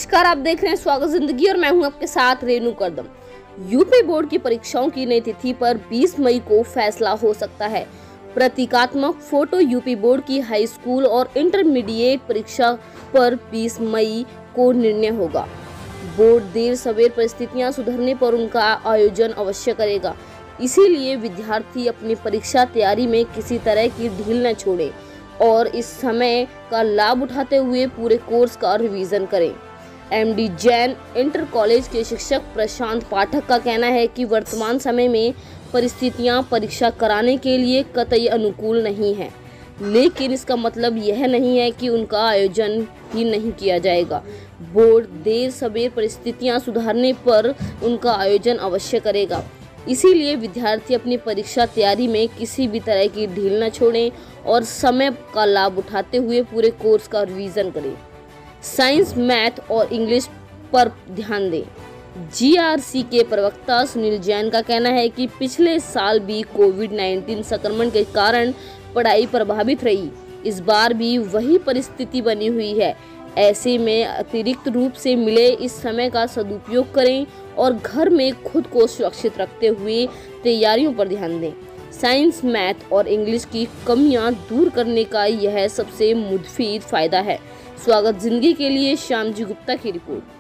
नमस्कार, आप देख रहे हैं स्वागत जिंदगी और मैं हूं आपके साथ रेनू करदम। यूपी बोर्ड की परीक्षाओं की नई तिथि पर 20 मई को फैसला हो सकता है। प्रतीकात्मक फोटो यूपी बोर्ड की हाई स्कूल और इंटरमीडिएट परीक्षा पर 20 मई को निर्णय होगा। बोर्ड देर सवेर परिस्थितियां सुधरने पर उनका आयोजन अवश्य करेगा। इसीलिए विद्यार्थी अपनी परीक्षा तैयारी में किसी तरह की ढील न छोड़े और इस समय का लाभ उठाते हुए पूरे कोर्स का रिवीजन करें। एमडी जैन इंटर कॉलेज के शिक्षक प्रशांत पाठक का कहना है कि वर्तमान समय में परिस्थितियां परीक्षा कराने के लिए कतई अनुकूल नहीं हैं, लेकिन इसका मतलब यह नहीं है कि उनका आयोजन ही नहीं किया जाएगा। बोर्ड देर सवेर परिस्थितियां सुधारने पर उनका आयोजन अवश्य करेगा। इसीलिए विद्यार्थी अपनी परीक्षा तैयारी में किसी भी तरह की ढील न छोड़ें और समय का लाभ उठाते हुए पूरे कोर्स का रिवीजन करें। साइंस, मैथ और इंग्लिश पर ध्यान दें। जीआरसी के प्रवक्ता सुनील जैन का कहना है कि पिछले साल भी कोविड-19 संक्रमण के कारण पढ़ाई प्रभावित रही। इस बार भी वही परिस्थिति बनी हुई है। ऐसे में अतिरिक्त रूप से मिले इस समय का सदुपयोग करें और घर में खुद को सुरक्षित रखते हुए तैयारियों पर ध्यान दें। साइंस, मैथ और इंग्लिश की कमियां दूर करने का यह सबसे मुफीद फायदा है। स्वागत जिंदगी के लिए श्याम जी गुप्ता की रिपोर्ट।